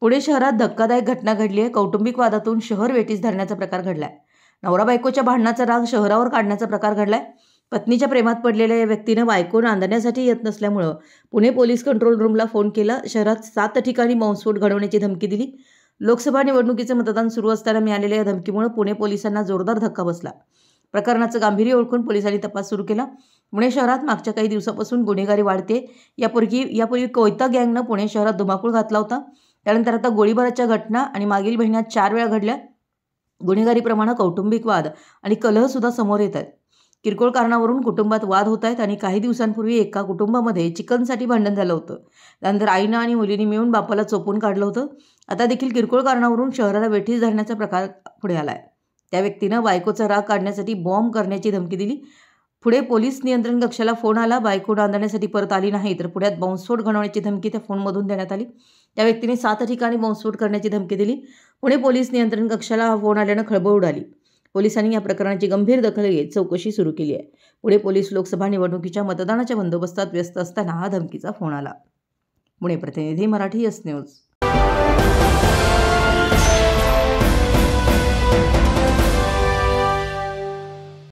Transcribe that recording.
पुणे शहरात धक्कादायक घटना घडली आहे। कौटुंबिक वादातून शहर वेठीस धरण्याचा प्रकार घडलाय। नवरा बायकोच्या भांडणाचा राग शहरावर काढण्याचा प्रकार घडलाय। पत्नीच्या प्रेमात पडलेल्या या व्यक्तीने बायको नांदण्यासाठी येत नसल्यामुळे पुणे पोलीस कंट्रोल रूमला फोन केला। शहरात 7 ठिकाणी बॉम्बस्फोट घडवण्याची धमकी दिली। लोकसभा निवडणुकीचे मतदान सुरू असताना मिळालेल्या या धमकीमुळे पुणे पोलिसांना जोरदार धक्का बसला। प्रकरणाचं गांभीर्य ओळखून पोलिसांनी तपास सुरू केला। पुणे शहरात मागच्या काही दिवसापासून गुन्हेगारी वाढते। यापूर्वी कोयता गँगने पुणे शहरात धुमाकूळ घातला होता। त्यानंतर आता गोळीबाराच्या घटना आणि मागील महिन्यात 4 वेळा घडल्या। गुन्हेगारी प्रमाण, कौटुंबिक वाद आणि कलह सुद्धा समोर येत आहेत। किरकोळ कारणावरून कुटुंबात वाद होत आहेत आणि काही दिवसांपूर्वी एका कुटुंबामध्ये चिकनसाठी भांडण झालं होतं। त्यानंतर आईनं आणि मुलीने मिळून बापाला चोपून काढलं होतं। आता देखील किरकोळ कारणावरून शहराला वेठीस धरण्याचा प्रकार पुढे आलाय। त्या व्यक्तीनं बायकोचा राग काढण्यासाठी बॉम्ब करण्याची धमकी दिली। पुढे पोलीस नियंत्रण कक्षाला फोन आला। बायको नांदण्यासाठी परत आली नाही तर पुण्यात बॉम्बस्फोट घडवण्याची धमकी त्या फोनमधून देण्यात आली। त्या व्यक्तीने 7 ठिकाणी बॉम्बस्फोट करण्याची धमकी दिली। पुणे पोलीस नियंत्रण कक्षाला हा फोन आल्यानं खळबळ उडाली। पोलिसांनी या प्रकरणाची गंभीर दखल घेत चौकशी सुरू केली आहे। पुणे पोलीस लोकसभा निवडणुकीच्या मतदानाच्या बंदोबस्तात व्यस्त असताना हा धमकीचा फोन आला। पुणे प्रतिनिधी, मराठी एस न्यूज।